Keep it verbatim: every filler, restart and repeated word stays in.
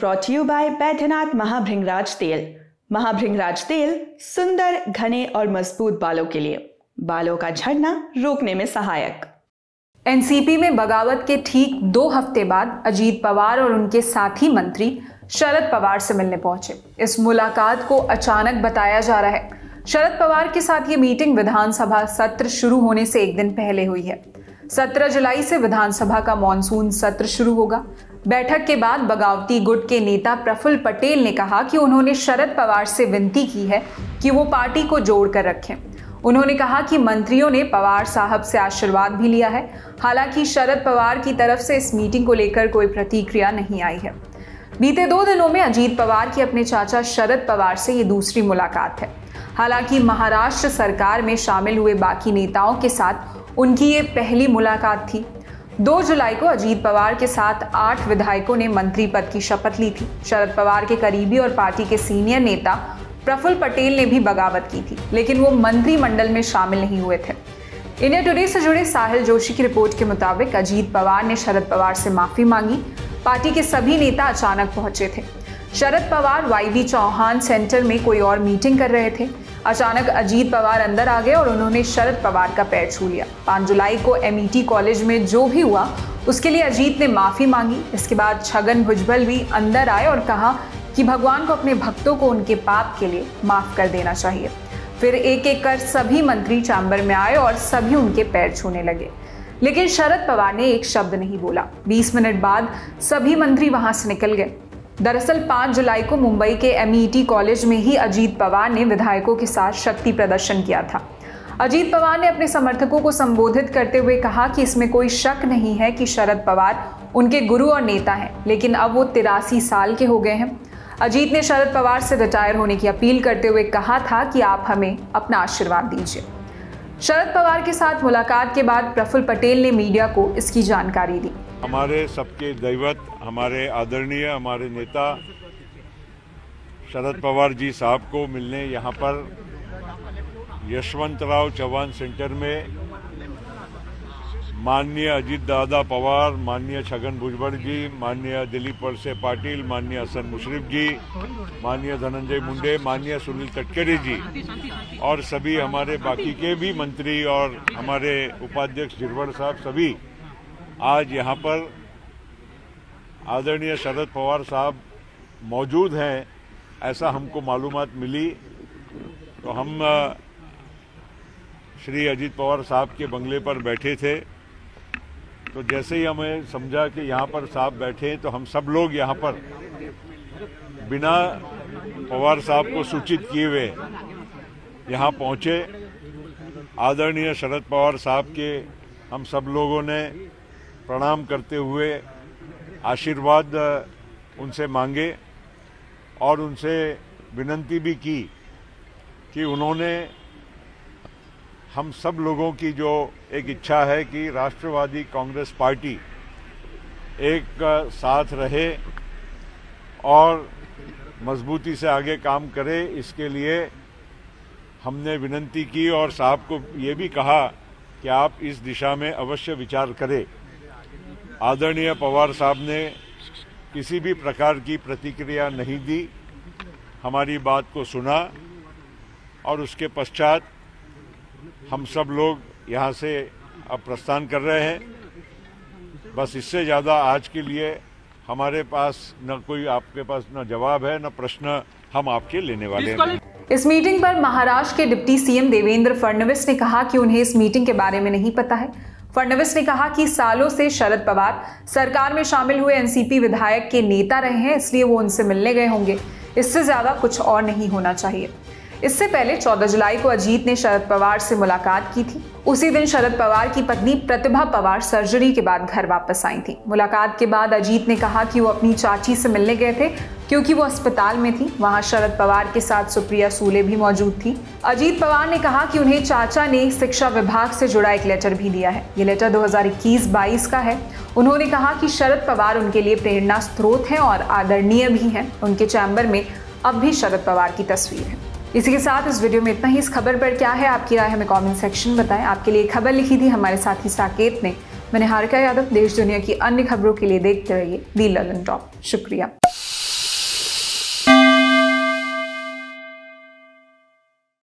Brought you by Baidyanath Mahabhringraj तेल। महाभृंगराज तेल सुंदर, घने और मजबूत बालों के लिए, बालों का झड़ना रोकने में सहायक। एनसीपी में बगावत के ठीक दो हफ्ते बाद अजीत पवार और उनके साथी मंत्री शरद पवार से मिलने पहुंचे। इस मुलाकात को अचानक बताया जा रहा है। शरद पवार के साथ ये मीटिंग विधानसभा सत्र शुरू होने से एक दिन पहले हुई है। सत्रह जुलाई से विधानसभा का मॉनसून सत्र शुरू होगा। बैठक के बाद बगावती गुट के नेता प्रफुल्ल पटेल ने कहा कि उन्होंने शरद पवार से विनती की है कि वो पार्टी को जोड़कर रखें। उन्होंने कहा कि मंत्रियों ने पवार साहब से आशीर्वाद भी लिया है। हालांकि शरद पवार की तरफ से इस मीटिंग को लेकर कोई प्रतिक्रिया नहीं आई है। बीते दो दिनों में अजीत पवार की अपने चाचा शरद पवार से ये दूसरी मुलाकात है। हालांकि महाराष्ट्र सरकार में शामिल हुए बाकी नेताओं के साथ उनकी ये पहली मुलाकात थी। दो जुलाई को अजीत पवार के साथ आठ विधायकों ने मंत्री पद की शपथ ली थी। शरद पवार के करीबी और पार्टी के सीनियर नेता प्रफुल्ल पटेल ने भी बगावत की थी, लेकिन वो मंत्रिमंडल में शामिल नहीं हुए थे। इंडिया टुडे से जुड़े साहिल जोशी की रिपोर्ट के मुताबिक अजीत पवार ने शरद पवार से माफी मांगी। पार्टी के सभी नेता अचानक पहुंचे थे। Sharad Pawar Y B Chavan centre में कोई और मीटिंग कर रहे थे। अचानक अजीत पवार अंदर आ गए और उन्होंने शरद पवार का पैर छू लिया। पाँच जुलाई को एमईटी कॉलेज में जो भी हुआ उसके लिए अजीत ने माफी मांगी। इसके बाद छगन भुजबल भी अंदर आए और कहा कि भगवान को अपने भक्तों को उनके पाप के लिए माफ कर देना चाहिए। फिर एक एक कर सभी मंत्री चैम्बर में आए और सभी उनके पैर छूने लगे, लेकिन शरद पवार ने एक शब्द नहीं बोला। बीस मिनट बाद सभी मंत्री वहां से निकल गए। दरअसल पाँच जुलाई को मुंबई के एमईटी कॉलेज में ही अजीत पवार ने विधायकों के साथ शक्ति प्रदर्शन किया था। अजीत पवार ने अपने समर्थकों को संबोधित करते हुए कहा कि इसमें कोई शक नहीं है कि शरद पवार उनके गुरु और नेता हैं, लेकिन अब वो तिरासी साल के हो गए हैं। अजीत ने शरद पवार से रिटायर होने की अपील करते हुए कहा था कि आप हमें अपना आशीर्वाद दीजिए। शरद पवार के साथ मुलाकात के बाद प्रफुल्ल पटेल ने मीडिया को इसकी जानकारी दी। हमारे सबके दैवत, हमारे आदरणीय, हमारे नेता शरद पवार जी साहब को मिलने यहाँ पर यशवंतराव चौहान सेंटर में माननीय अजीत दादा पवार, माननीय छगन भुजबल जी, माननीय दिलीप वळसे पाटिल, माननीय हसन मुश्रीफ जी, माननीय धनंजय मुंडे, माननीय सुनील तटकरे जी और सभी हमारे बाकी के भी मंत्री और हमारे उपाध्यक्ष गिरवड़ साहब सभी आज यहाँ पर आदरणीय शरद पवार साहब मौजूद हैं, ऐसा हमको मालूमात मिली। तो हम श्री अजीत पवार साहब के बंगले पर बैठे थे, तो जैसे ही हमें समझा कि यहाँ पर साहब बैठे तो हम सब लोग यहाँ पर बिना पवार साहब को सूचित किए हुए यहाँ पहुँचे। आदरणीय शरद पवार साहब के हम सब लोगों ने प्रणाम करते हुए आशीर्वाद उनसे मांगे और उनसे विनती भी की कि उन्होंने हम सब लोगों की जो एक इच्छा है कि राष्ट्रवादी कांग्रेस पार्टी एक साथ रहे और मजबूती से आगे काम करे, इसके लिए हमने विनती की और साहब को ये भी कहा कि आप इस दिशा में अवश्य विचार करें। आदरणीय पवार साहब ने किसी भी प्रकार की प्रतिक्रिया नहीं दी, हमारी बात को सुना और उसके पश्चात हम सब लोग यहाँ से अब प्रस्थान कर रहे हैं। बस इससे ज़्यादा आज के लिए हमारे पास न कोई आपके पास न जवाब है न प्रश्न हम आपके लेने वाले हैं। इस मीटिंग पर महाराष्ट्र के डिप्टी सीएम देवेंद्र फडणवीस ने कहा कि उन्हें इस मीटिंग के बारे में नहीं पता है। फडणवीस ने कहा कि सालों से शरद पवार सरकार में शामिल हुए एनसीपी विधायक के नेता रहे हैं, इसलिए वो उनसे मिलने गए होंगे। इससे ज्यादा कुछ और नहीं होना चाहिए। इससे पहले चौदह जुलाई को अजीत ने शरद पवार से मुलाकात की थी। उसी दिन शरद पवार की पत्नी प्रतिभा पवार सर्जरी के बाद घर वापस आई थी। मुलाकात के बाद अजीत ने कहा कि वो अपनी चाची से मिलने गए थे क्योंकि वो अस्पताल में थी। वहां शरद पवार के साथ सुप्रिया सूले भी मौजूद थी। अजीत पवार ने कहा कि उन्हें चाचा ने शिक्षा विभाग से जुड़ा एक लेटर भी दिया है। ये लेटर दो हज़ार इक्कीस बाईस का है। उन्होंने कहा कि शरद पवार उनके लिए प्रेरणा स्रोत हैं और आदरणीय भी हैं। उनके चैम्बर में अब भी शरद पवार की तस्वीर है। इसी के साथ इस वीडियो में इतना ही। इस खबर पर क्या है आपकी राय, हमें कमेंट सेक्शन बताएं। आपके लिए खबर लिखी थी हमारे साथी साकेत ने। मैं निहारिका यादव। देश दुनिया की अन्य खबरों के लिए देखते रहिए दी ललन टॉप। शुक्रिया।